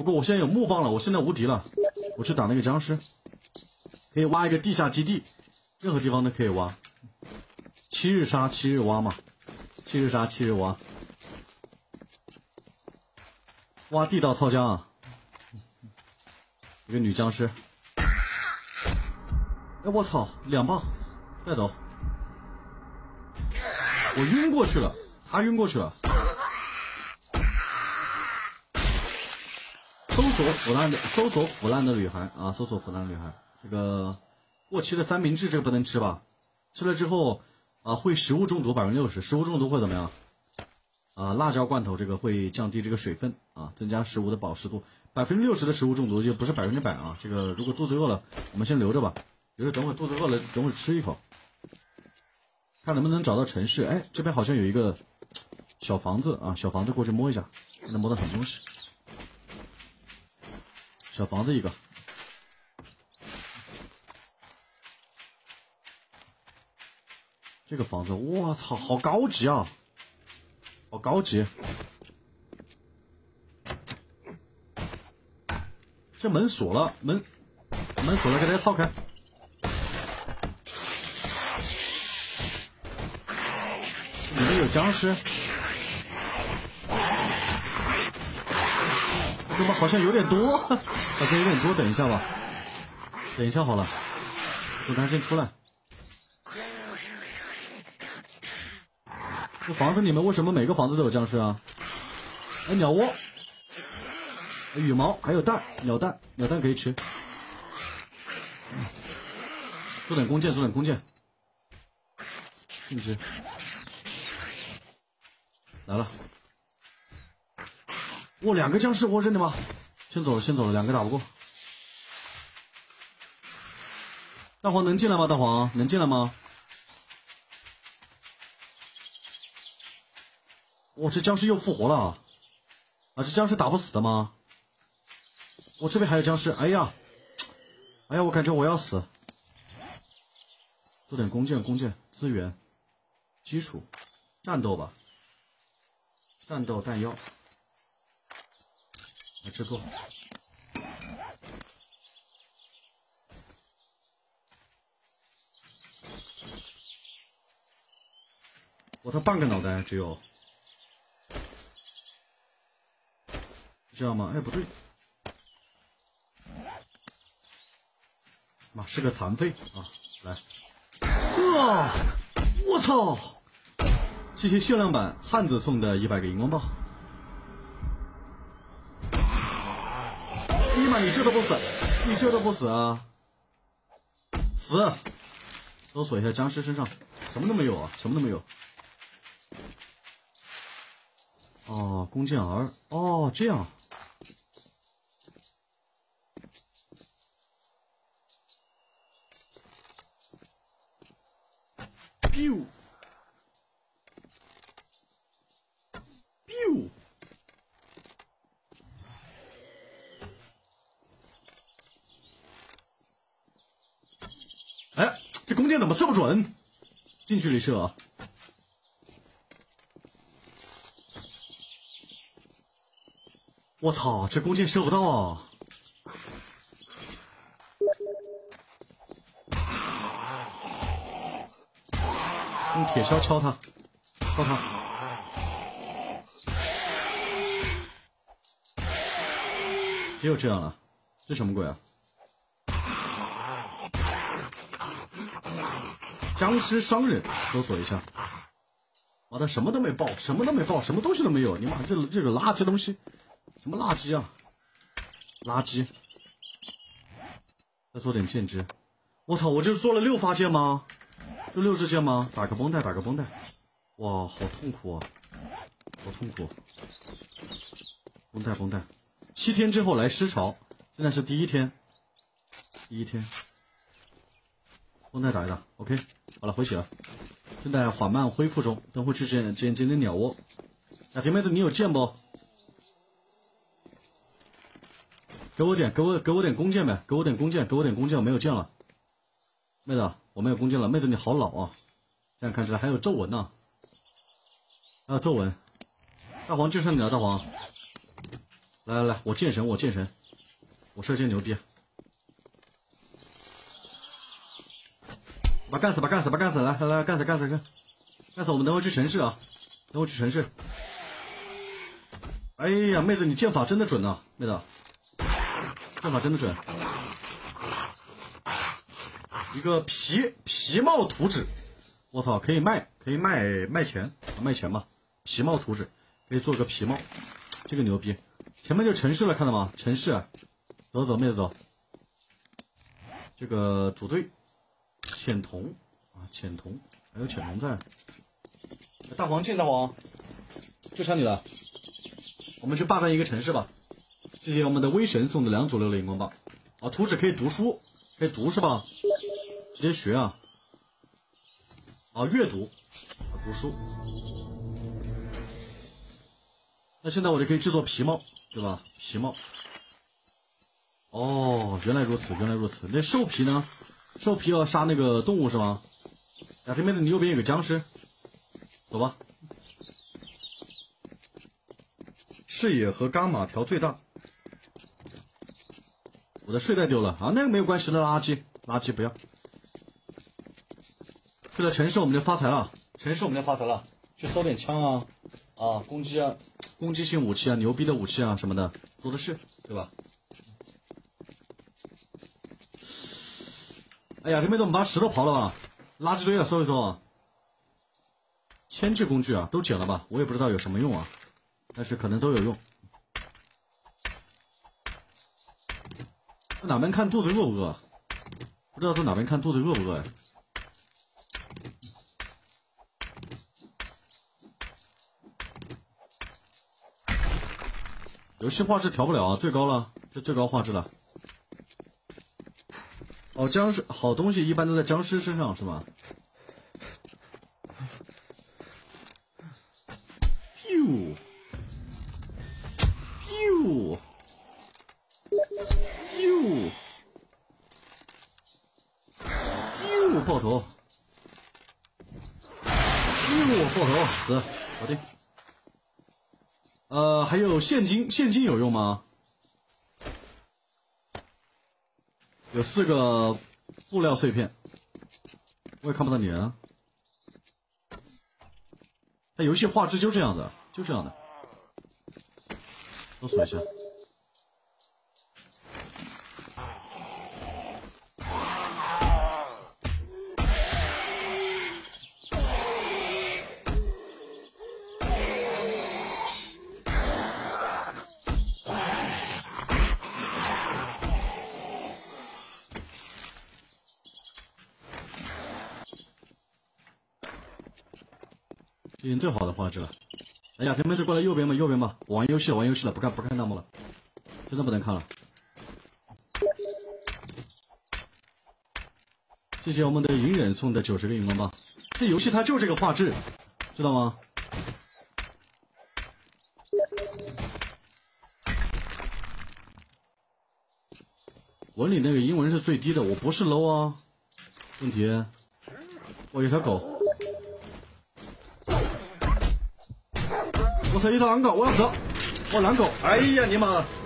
不过我现在有木棒了，我现在无敌了。我去打那个僵尸，可以挖一个地下基地，任何地方都可以挖。7日杀7日挖嘛，7日杀7日挖，挖地道操僵啊！一个女僵尸，哎我操，2棒带走，我晕过去了，他晕过去了。搜索腐烂的女孩啊！搜索腐烂的女孩。这个过期的三明治这个不能吃吧？吃了之后啊会食物中毒60%，食物中毒会怎么样？啊，辣椒罐头这个会降低这个水分啊，增加食物的保湿度。60%的食物中毒就不是100%啊。这个如果肚子饿了，我们先留着吧，留着等会肚子饿了，等会吃一口，看能不能找到城市。哎，这边好像有一个小房子啊，小房子过去摸一下，能摸到什么东西？小房子一个，这个房子，我操，好高级啊，好高级！这门锁了，门锁了，给大家撬开。里面有僵尸，怎么好像有点多？好像有点多，等一下吧，等一下好了，等他先出来。这房子里面为什么每个房子都有僵尸啊？哎，鸟窝，羽毛，还有蛋，鸟蛋可以吃。做点弓箭，性质来了。哇，2个僵尸，我认得吗？先走了，2个打不过。大黄能进来吗？大黄能进来吗？哇，这僵尸又复活了啊！这僵尸打不死的吗？我这边还有僵尸，哎呀，我感觉我要死。做点弓箭，资源，基础，战斗吧，战斗弹药，来制作。他半个脑袋只有，这样吗？哎，不对，妈是个残废啊！来，我操！谢谢限量版汉子送的100个荧光棒。尼玛，你这都不死啊！死！搜索一下僵尸身上，什么都没有啊，什么都没有。哦，弓箭儿，哦，这样。biu biu， 哎，这弓箭怎么射不准？近距离射啊！我操，这弓箭射不到啊！用铁锹敲他，只有这样了，这什么鬼啊？僵尸商人，搜索一下。妈的，什么都没爆，什么东西都没有。你妈这个垃圾东西，什么垃圾啊？垃圾。再做点剑枝。我操，我这做了6发剑吗？就6支箭吗？打个绷带。哇，好痛苦啊，好痛苦。绷带。7天之后来尸潮，现在是第一天。绷带打一打 ，OK， 好了，回血了，正在缓慢恢复中，等会去捡鸟窝。雅婷妹子，你有剑不？给我点弓箭呗，给我点弓箭，我没有剑了。妹子，我没有弓箭了，妹子你好老啊！这样看起来还有皱纹呢，还有皱纹。大黄就剩你了，大黄。 来来来，我剑神，我剑神，我射箭牛逼，把干死，把干死，把干死，来来来，干死干死干，干死！我们等会去城市啊，等会去城市。哎呀，妹子，你剑法真的准啊，妹子，剑法真的准。一个皮帽图纸，我操，可以卖钱，卖钱吧。皮帽图纸可以做个皮帽，这个牛逼。前面就城市了，看到吗？城市，走走，妹子走。这个组队，浅铜啊，浅铜，还有浅铜在。大黄进，大黄，就差你了。我们去霸占一个城市吧。谢谢我们的威神送的2组6的荧光棒。啊，图纸可以读书，可以读是吧？直接学啊！啊，阅读，啊，读书。那现在我就可以制作皮帽，对吧？皮帽。哦，原来如此，原来如此。那兽皮呢？兽皮要杀那个动物是吗？呀，对面的你右边有个僵尸，走吧。视野和伽马调最大。我的睡袋丢了啊，那个没有关系的，垃圾，垃圾不要。去了城市我们就发财了，城市我们就发财了，去搜点枪啊，啊，攻击性武器啊，牛逼的武器啊什么的多的是，对吧？哎呀，这妹子我们把石头刨了吧，垃圾堆啊搜一搜啊。牵制工具啊都捡了吧，我也不知道有什么用啊，但是可能都有用。哪边看肚子饿不饿？不知道从哪边看肚子饿不饿呀？游戏画质调不了啊，最高了，这最高画质了。哦，僵尸好东西一般都在僵尸身上是吧？Pew Pew Pew Pew 爆头，Pew 爆头死，搞定。还有现金有用吗？有4个布料碎片，我也看不到你啊。它游戏画质就这样的，就这样的。搜索一下。这已经最好的画质了。哎呀，前面就过来右边吧，右边吧。我玩游戏了，玩游戏了，不看弹幕了，真的不能看了。谢谢我们的隐忍送的90个荧光棒。这游戏它就这个画质，知道吗？文里那个英文是最低的，我不是 low 啊。问题，我有条狗。我操，一条狼狗，我要死！我狼狗，哎呀，尼玛！